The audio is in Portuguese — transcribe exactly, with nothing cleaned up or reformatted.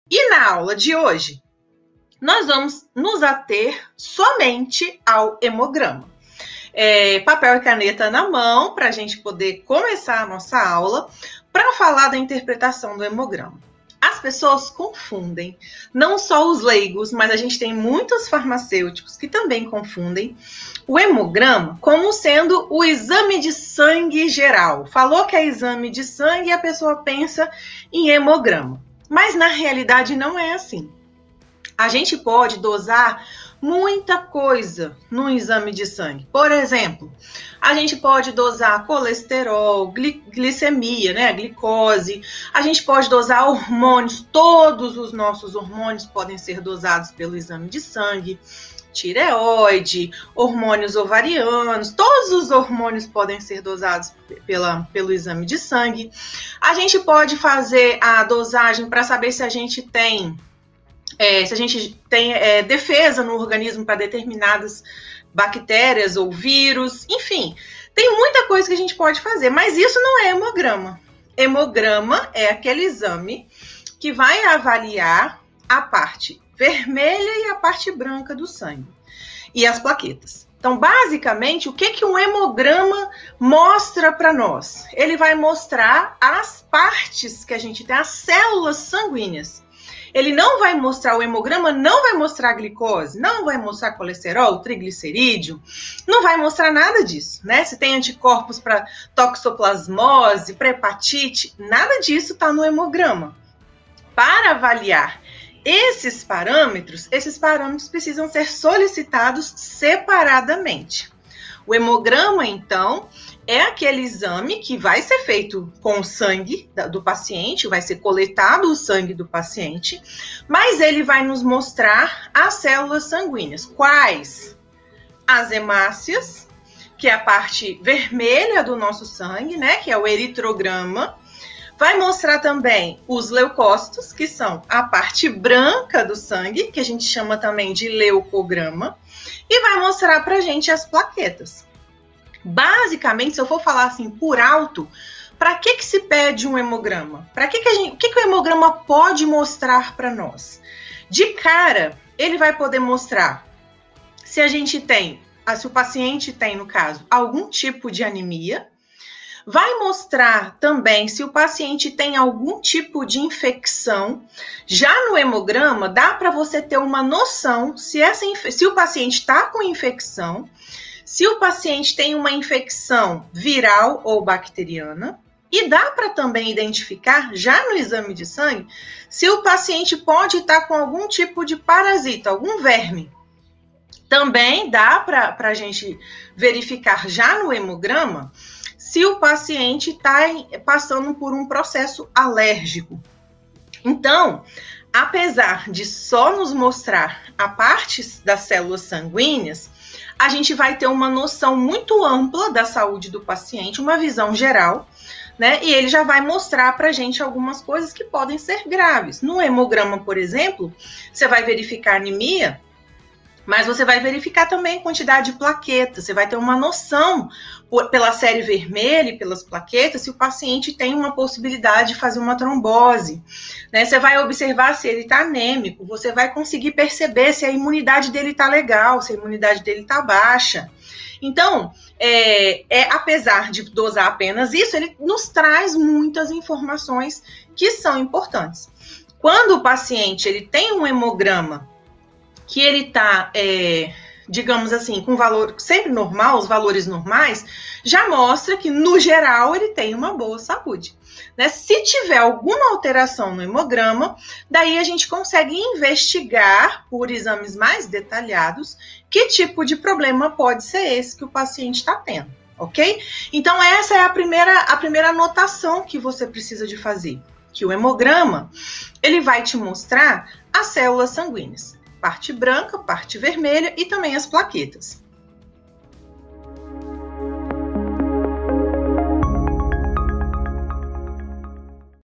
E na aula de hoje, nós vamos nos ater somente ao hemograma. É, papel e caneta na mão, para a gente poder começar a nossa aula, para falar da interpretação do hemograma. As pessoas confundem, não só os leigos, mas a gente tem muitos farmacêuticos que também confundem o hemograma como sendo o exame de sangue geral. Falou que é exame de sangue e a pessoa pensa em hemograma. Mas na realidade não é assim. A gente pode dosar muita coisa no exame de sangue. Por exemplo, a gente pode dosar colesterol, gli glicemia, né, glicose. A gente pode dosar hormônios. Todos os nossos hormônios podem ser dosados pelo exame de sangue. Tireoide, hormônios ovarianos, todos os hormônios podem ser dosados pela, pelo exame de sangue. A gente pode fazer a dosagem para saber se a gente tem, é, se a gente tem é, defesa no organismo para determinadas bactérias ou vírus, enfim, tem muita coisa que a gente pode fazer, mas isso não é hemograma. Hemograma é aquele exame que vai avaliar a parte vermelha e a parte branca do sangue e as plaquetas. Então, basicamente, o que, que um hemograma mostra para nós? Ele vai mostrar as partes que a gente tem, as células sanguíneas. Ele não vai mostrar, o hemograma não vai mostrar glicose, não vai mostrar colesterol, triglicerídeo, não vai mostrar nada disso, né? Se tem anticorpos para toxoplasmose, para hepatite, nada disso está no hemograma. Para avaliar esses parâmetros, esses parâmetros precisam ser solicitados separadamente. O hemograma, então, é aquele exame que vai ser feito com o sangue do paciente, vai ser coletado o sangue do paciente, mas ele vai nos mostrar as células sanguíneas. Quais? As hemácias, que é a parte vermelha do nosso sangue, né, que é o eritrograma. Vai mostrar também os leucócitos, que são a parte branca do sangue, que a gente chama também de leucograma, e vai mostrar pra gente as plaquetas. Basicamente, se eu for falar assim por alto, para que que se pede um hemograma? Para que que a gente, o que que o hemograma pode mostrar para nós? De cara, ele vai poder mostrar se a gente tem, se o paciente tem, no caso, algum tipo de anemia. Vai mostrar também se o paciente tem algum tipo de infecção. Já no hemograma, dá para você ter uma noção se, essa, se o paciente está com infecção, se o paciente tem uma infecção viral ou bacteriana. E dá para também identificar, já no exame de sangue, se o paciente pode estar com algum tipo de parasita, algum verme. Também dá para a gente verificar já no hemograma se o paciente está passando por um processo alérgico. Então, apesar de só nos mostrar a parte das células sanguíneas, a gente vai ter uma noção muito ampla da saúde do paciente, uma visão geral, né? E ele já vai mostrar para a gente algumas coisas que podem ser graves. No hemograma, por exemplo, você vai verificar anemia, mas você vai verificar também a quantidade de plaquetas, você vai ter uma noção por, pela série vermelha e pelas plaquetas se o paciente tem uma possibilidade de fazer uma trombose, né? Você vai observar se ele está anêmico, você vai conseguir perceber se a imunidade dele está legal, se a imunidade dele está baixa. Então, é, é, apesar de dosar apenas isso, ele nos traz muitas informações que são importantes. Quando o paciente ele tem um hemograma que ele está, é, digamos assim, com valor sempre normal, os valores normais, já mostra que, no geral, ele tem uma boa saúde. Né? Se tiver alguma alteração no hemograma, daí a gente consegue investigar, por exames mais detalhados, que tipo de problema pode ser esse que o paciente está tendo, ok? Então, essa é a primeira, a primeira anotação que você precisa de fazer, que o hemograma, ele vai te mostrar as células sanguíneas. Parte branca, parte vermelha e também as plaquetas.